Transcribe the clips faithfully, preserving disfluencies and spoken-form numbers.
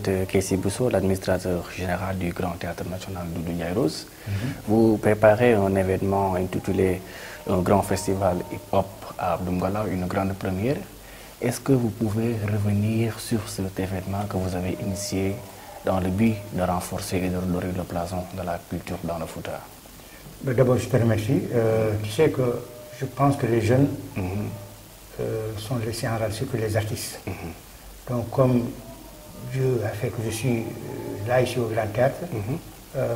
êtes Keïsi Bousso, l'administrateur général du Grand Théâtre National Doudou Ndiaye Rose. Mm-hmm. Vous préparez un événement intitulé un grand festival hip-hop à Doumgalaw, une grande première. Est-ce que vous pouvez revenir sur cet événement que vous avez initié dans le but de renforcer et de redorer le blason de la culture dans le Fouta? D'abord, je te remercie. Euh, tu sais que je pense que les jeunes mm-hmm. euh, sont laissés en rade, surtout les artistes. Mm-hmm. Donc, comme Dieu a fait que je suis là, ici au Grand Théâtre, mm-hmm. euh,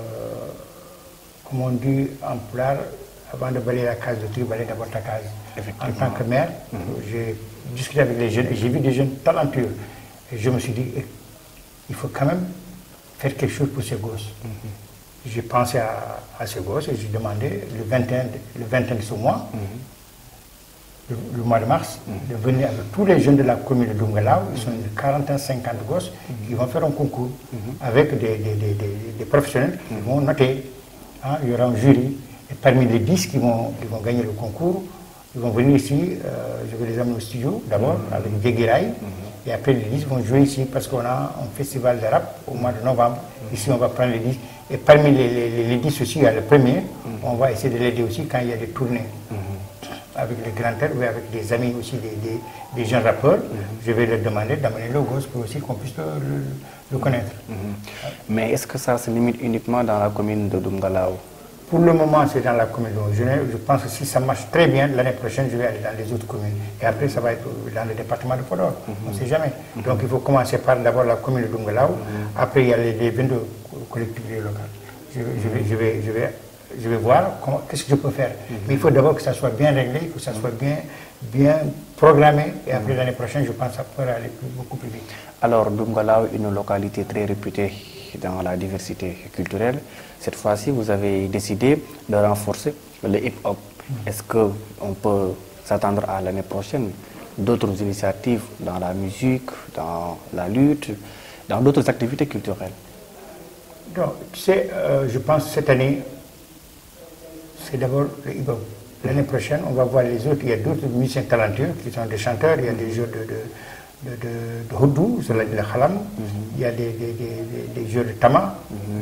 comme on dit en pulaar, avant de balayer la case de tri, balayer d'abord ta case. En tant que maire, mm-hmm. j'ai discuté avec les jeunes et j'ai vu des jeunes talentueux. Et je me suis dit, il faut quand même faire quelque chose pour ces gosses. Mm-hmm. J'ai pensé à, à ces gosses et j'ai demandé le vingt et un, le vingt et un de ce mois, mm-hmm. le, le mois de mars, mm-hmm. de venir avec tous les jeunes de la commune de Doumgalaw. Ils sont une quarantaine, cinquante gosses mm-hmm. qui vont faire un concours mm-hmm. avec des, des, des, des, des professionnels mm-hmm. qui vont noter. Hein, il y aura un jury. Et parmi les dix qui vont, qui vont gagner le concours, ils vont venir ici, euh, je vais les amener au studio d'abord mm-hmm. avec Djeguiraï, mm-hmm. et après les dix vont jouer ici parce qu'on a un festival de rap au mois de novembre. Mm-hmm. Ici on va prendre les dix. Et parmi les, les, les dix aussi, il y a le premier, mm-hmm. on va essayer de l'aider aussi quand il y a des tournées. Mm-hmm. Avec les grands têtes ou avec des amis aussi, des, des, des jeunes rappeurs, mm-hmm. je vais leur demander d'amener le gosse pour aussi qu'on puisse le, le, le connaître. Mm-hmm. Mais est-ce que ça se limite uniquement dans la commune de Doumgalaw? Pour le moment, c'est dans la commune de je, je pense que si ça marche très bien, l'année prochaine, je vais aller dans les autres communes. Et après, ça va être dans le département de Podor. Mm-hmm. On ne sait jamais. Mm-hmm. Donc, il faut commencer par d'abord la commune de Doumgalaw. Mm-hmm. Après, il y a les, les vingt-deux collectivités locales. Je, je, vais, je, vais, je, vais, je vais voir qu'est-ce que je peux faire. Mm-hmm. Mais il faut d'abord que ça soit bien réglé, que ça soit bien, bien programmé. Et après, mm-hmm. l'année prochaine, je pense que ça pourra aller plus, beaucoup plus vite. Alors, Doumgalaw, une localité très réputée dans la diversité culturelle. Cette fois-ci, vous avez décidé de renforcer le hip-hop. Mmh. Est-ce qu'on peut s'attendre à l'année prochaine d'autres initiatives dans la musique, dans la lutte, dans d'autres activités culturelles? Donc, tu sais, euh, je pense que cette année, c'est d'abord le hip-hop. L'année prochaine, on va voir les autres. Il y a d'autres musiciens talentueux qui sont des chanteurs, il y a des jeux de... de de, de, de houdou, c'est le khalam, mm-hmm. il y a des, des, des, des jeux de tama. Mm-hmm.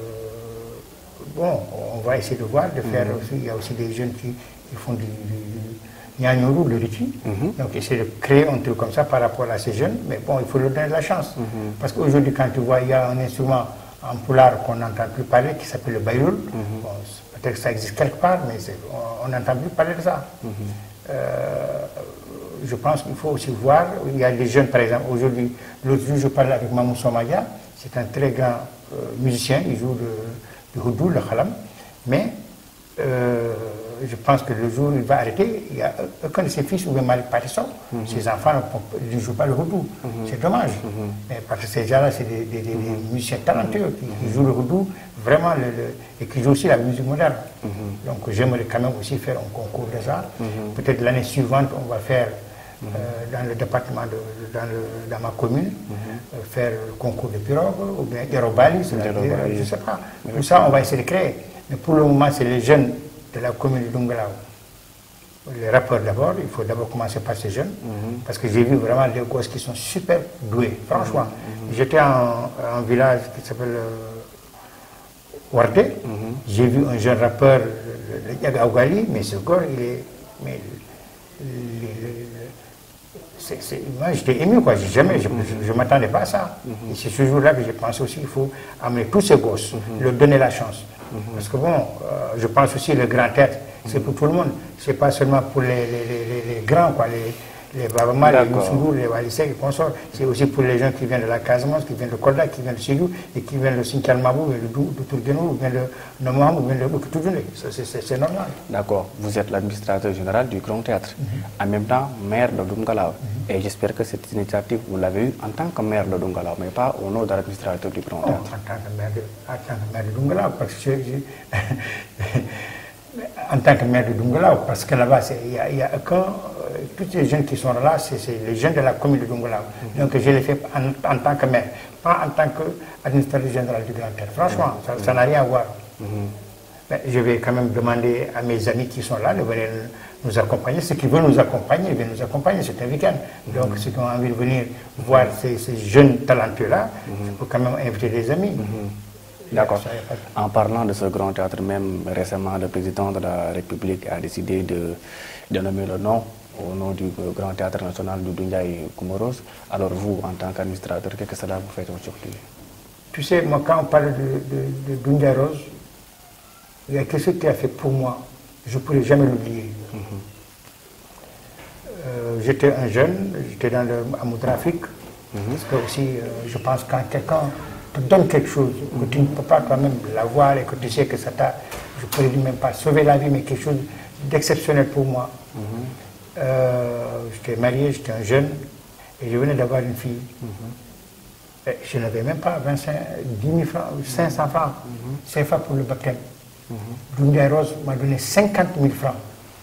euh, bon, on va essayer de voir, de faire mm-hmm. aussi, il y a aussi des jeunes qui, qui font du Nyanyuru, le riti. Mm-hmm. Donc essayer de créer un truc comme ça par rapport à ces jeunes, mais bon, il faut leur donner de la chance. Mm-hmm. Parce qu'aujourd'hui, quand tu vois, il y a un instrument en pulaar qu'on n'entend plus parler, qui s'appelle le bayrul. Mm-hmm. Bon, peut-être que ça existe quelque part, mais on n'entend plus parler de ça. Mm-hmm. euh, Je pense qu'il faut aussi voir, il y a des jeunes par exemple, aujourd'hui, l'autre jour je parlais avec Mamou Somaya, c'est un très grand euh, musicien, il joue du houdou, le khalam, mais euh, je pense que le jour où il va arrêter, il y a aucun de ses fils ou même Malik Patisson, mm-hmm. ses enfants ne jouent pas le houdou, mm-hmm. c'est dommage, mm-hmm. mais parce que ces gens-là, c'est des, des, des, mm-hmm. des musiciens talentueux qui, mm-hmm. qui jouent le houdou, vraiment, le, le, et qui jouent aussi la musique moderne. Mm-hmm. Donc j'aimerais quand même aussi faire un concours de ça, mm-hmm. peut-être l'année suivante, on va faire Euh, dans le département, de, dans, le, dans ma commune, mm-hmm. euh, faire le concours de pirogue ou bien Dérobali, je ne sais pas. Tout ça, on va essayer de créer. Mais pour le moment, c'est les jeunes de la commune de Doumgalaw. Les rappeurs d'abord, il faut d'abord commencer par ces jeunes, mm-hmm. parce que j'ai vu vraiment des gosses qui sont super doués, franchement. Mm-hmm. J'étais en un village qui s'appelle euh, Wardé, mm-hmm. j'ai vu un jeune rappeur, le Diaga Ougali, mais ce gars, il est... Mais, c'est, c'est, moi j'étais ému, quoi. Jamais, je ne m'attendais pas à ça. Mm-hmm. Et c'est ce jour-là que j'ai pensé aussi qu'il faut amener tous ces gosses, mm-hmm. leur donner la chance. Mm-hmm. Parce que bon, euh, je pense aussi le grand théâtre, c'est mm-hmm. pour tout le monde. C'est pas seulement pour les, les, les, les grands, quoi, les, les Babama, les Moussoulou, les Walissé, les consorts. C'est aussi pour les gens qui viennent de la Casamance, qui viennent de Kolda, qui viennent de Sédhiou, et qui viennent de Sinthiou Mabou, de Tourguenou, ou bien de Nomam, ou bien de Boukitoudjoune. C'est normal. D'accord. Vous êtes l'administrateur général du Grand Théâtre, mm-hmm. en même temps maire de Doumgalaw. Mm-hmm. Et j'espère que cette initiative, vous l'avez eue en tant que maire de Doumgalaw, mais pas au nom de l'administrateur du Grand Théâtre. Oh, en tant que maire de, en tant que maire de Doumgalaw, parce que en tant que maire de Doumgalaw, parce que là-bas, il y a, y a aucun... Tous les jeunes qui sont là, c'est les jeunes de la commune de Doumgalaw. Mm-hmm. Donc je l'ai fait en, en tant que maire, pas en tant qu'administrateur général du Grand Théâtre. Franchement, mm-hmm. ça n'a rien à voir. Mm-hmm. ben, je vais quand même demander à mes amis qui sont là de venir nous accompagner. Ceux qui veulent nous accompagner, ils viennent nous accompagner, c'est un week-end. Mm-hmm. Donc ceux qui ont envie de venir voir ces, ces jeunes talentueux-là, il mm-hmm. faut quand même inviter des amis. Mm-hmm. D'accord. En parlant de ce grand théâtre, même récemment, le président de la République a décidé de, de nommer le nom au nom du Grand Théâtre National Doudou Ndiaye Coumba Rose. Alors vous, en tant qu'administrateur, qu'est-ce que cela vous fait aujourd'hui? Tu sais, moi, quand on parle de, de, de Doudou Ndiaye Rose, il y a quelque chose qui a fait pour moi. Je ne pourrai jamais l'oublier. Mm-hmm. euh, j'étais un jeune, j'étais dans le amour-trafic. Mm-hmm. Parce que aussi, euh, je pense que quand quelqu'un te donne quelque chose, mm-hmm. que tu ne peux pas toi-même l'avoir et que tu sais que ça t'a, je ne pourrais dire même pas sauver la vie, mais quelque chose d'exceptionnel pour moi. Mm-hmm. Euh, j'étais marié, j'étais un jeune et je venais d'avoir une fille. Mm-hmm. Et je n'avais même pas vingt-cinq, dix mille francs, cinq cents francs, mm-hmm. C F A pour le baptême. Mm-hmm. Doudou Ndiaye Rose m'a donné cinquante mille francs.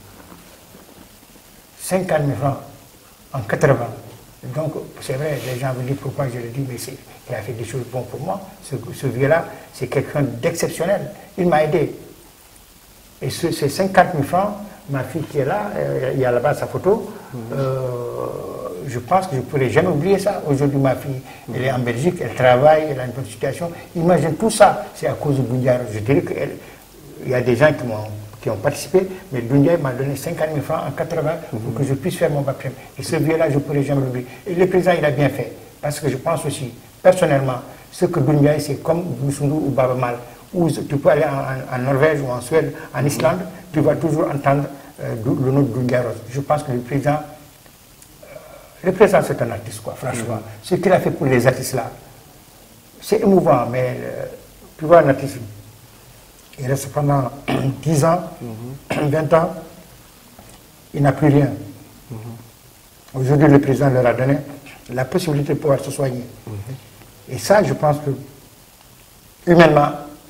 cinquante mille francs en quatre-vingts. Donc c'est vrai, les gens me disent pourquoi je le dis, mais il a fait des choses bonnes pour moi. Ce, ce vieux-là, c'est quelqu'un d'exceptionnel. Il m'a aidé. Et ce, ces cinquante mille francs, ma fille qui est là, euh, il y a là-bas sa photo, mm-hmm. euh, je pense que je ne pourrai jamais oublier ça. Aujourd'hui, ma fille, mm-hmm. elle est en Belgique, elle travaille, elle a une bonne situation. Imagine tout ça, c'est à cause de Doudou Ndiaye. Je dirais qu'il y a des gens qui, m'ont, qui ont participé, mais Doudou Ndiaye m'a donné cinquante mille francs en quatre-vingts mm-hmm. pour que je puisse faire mon baptême. Et ce vieux-là, je ne pourrai jamais l'oublier. Et le président, il a bien fait. Parce que je pense aussi, personnellement, ce que Doudou Ndiaye, c'est comme Boussundou ou Baba Mal. Où tu peux aller en, en Norvège ou en Suède, en Islande, tu vas toujours entendre euh, le nom de Doudou Ndiaye Rose. Je pense que le président, euh, le président c'est un artiste, quoi, franchement. Mm-hmm. Ce qu'il a fait pour les artistes là, c'est émouvant, mais euh, tu vois un artiste, il reste pendant dix ans, mm-hmm. vingt ans, il n'a plus rien. Mm-hmm. Aujourd'hui, le président leur a donné la possibilité de pouvoir se soigner. Mm-hmm. Et ça, je pense que, humainement,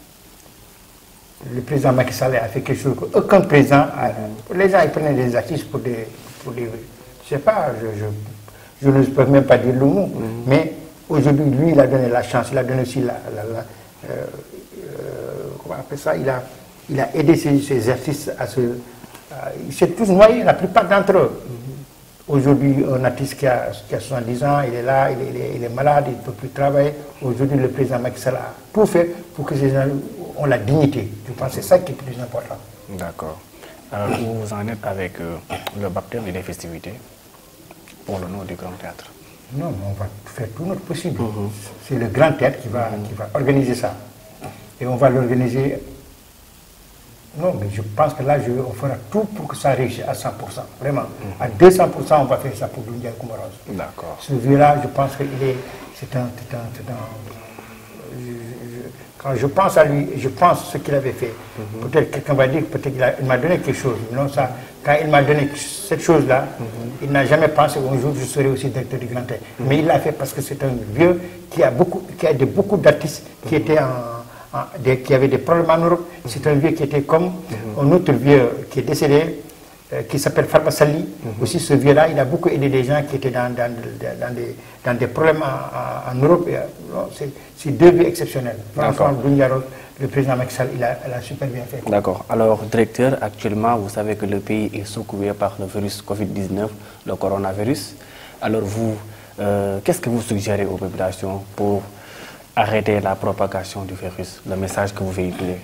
le président Macky Sall a fait quelque chose qu'aucun président a. Les gens ils prenaient des artistes pour des. Pour des je ne sais pas, je, je, je ne peux même pas dire le mot, mm-hmm. mais aujourd'hui, lui, il a donné la chance, il a donné aussi la. la, la euh, euh, comment on appelle ça, il a, il a aidé ces, ces artistes à se. À, ils s'est tous noyés, la plupart d'entre eux. Mm-hmm. Aujourd'hui, un artiste qui a, qui a soixante-dix ans, il est là, il est, il est, il est malade, il ne peut plus travailler. Aujourd'hui, le président Macky Sall a tout fait pour que ces gens ont la dignité. Je pense que c'est ça qui est le plus important. D'accord. Alors, où vous en êtes avec euh, le baptême et les festivités pour le nom du Grand Théâtre? Non, mais on va faire tout notre possible. Mm-hmm. C'est le Grand Théâtre qui va, mm-hmm. qui va organiser ça. Et on va l'organiser. Non, mais je pense que là, je, on fera tout pour que ça réussisse à cent pour cent. Vraiment. Mm-hmm. À deux cents pour cent, on va faire ça pour Doudou Ndiaye Coumba Rose. D'accord. Ce vieux-là, je pense qu'il est. C'est un. C'est un, c'est un je, je, quand je pense à lui, je pense ce qu'il avait fait. Mm-hmm. Peut-être quelqu'un va dire, peut-être qu'il m'a donné quelque chose. Non, ça, quand il m'a donné cette chose-là, mm-hmm. il n'a jamais pensé qu'un jour je serai aussi directeur du Grand Théâtre. Mm-hmm. Mais il l'a fait parce que c'est un vieux qui a, beaucoup, qui a aidé beaucoup d'artistes mm-hmm. qui étaient en. Des, qui avait des problèmes en Europe. C'est un vieux qui était comme mm-hmm. un autre vieux qui est décédé, euh, qui s'appelle Farba Sali. Mm-hmm. Aussi, ce vieux-là, il a beaucoup aidé des gens qui étaient dans, dans, dans, des, dans des problèmes en, en, en Europe. C'est deux vieux exceptionnels. Franchement, Doudou Ndiaye Rose, le président Macky Sall, il a, il a super bien fait. D'accord. Alors, directeur, actuellement, vous savez que le pays est secoué par le virus Covid dix-neuf, le coronavirus. Alors, vous, euh, qu'est-ce que vous suggérez aux populations pour arrêter la propagation du virus, le message que vous véhiculez?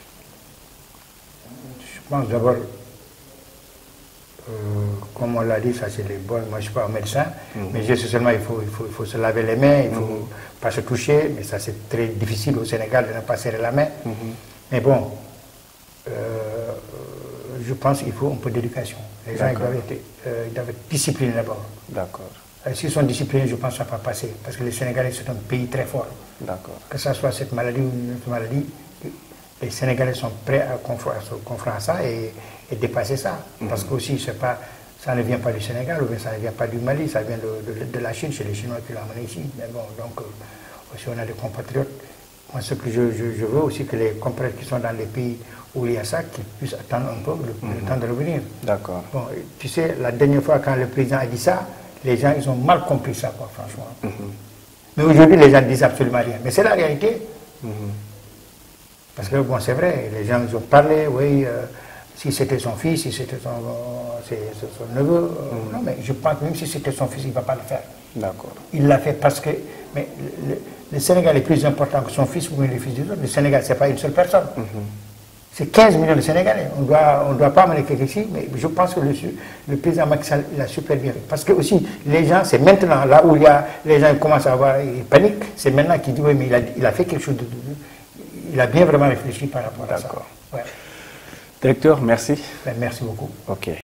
Je pense d'abord, euh, comme on l'a dit, ça c'est les bonnes. Moi je ne suis pas un médecin, mm-hmm. mais je sais seulement il faut, il, faut, il faut se laver les mains, il ne faut mm-hmm. pas se toucher, mais ça c'est très difficile au Sénégal de ne pas serrer la main. Mm-hmm. Mais bon, euh, je pense qu'il faut un peu d'éducation. Les gens ils doivent, être, euh, ils doivent être disciplinés d'abord. D'accord. S'ils sont disciplinés, je pense que ça va passer. Parce que le Sénégalais, c'est un pays très fort. D'accord. Que ce soit cette maladie ou une autre maladie, les Sénégalais sont prêts à, à se confronter à ça et, et dépasser ça. Mm-hmm. Parce que aussi, c'est pas, ça ne vient pas du Sénégal, ou bien ça ne vient pas du Mali, ça vient de, de, de la Chine, c'est les Chinois qui l'ont amené ici. Mais bon, donc, euh, aussi on a des compatriotes. Moi, ce que je, je, je veux aussi, que les compatriotes qui sont dans les pays où il y a ça, qu'ils puissent attendre un peu le, mm-hmm. le temps de revenir. D'accord. Bon, tu sais, la dernière fois, quand le président a dit ça, les gens, ils ont mal compris ça, quoi, franchement. Mm-hmm. Mais aujourd'hui, les gens disent absolument rien. Mais c'est la réalité. Mm-hmm. Parce que, bon, c'est vrai, les gens ils ont parlé, oui, euh, si c'était son fils, si c'était son, son, son neveu. Mm. Non, mais je pense que même si c'était son fils, il ne va pas le faire. D'accord. Il l'a fait parce que mais le, le Sénégal est plus important que son fils ou le fils des autres. Le Sénégal, ce n'est pas une seule personne. Mm-hmm. C'est quinze millions de Sénégalais. On doit, on doit pas amener quelqu'un ici, mais je pense que le, le président Macky Sall l'a super bien fait. Parce que aussi, les gens, c'est maintenant, là où il y a, les gens commencent à avoir, ils paniquent, c'est maintenant qu'ils disent, oui, mais il a, il a fait quelque chose de... de, de il a bien vraiment réfléchi par rapport à ça. D'accord. Ouais. Directeur, merci. Ben, merci beaucoup. Ok.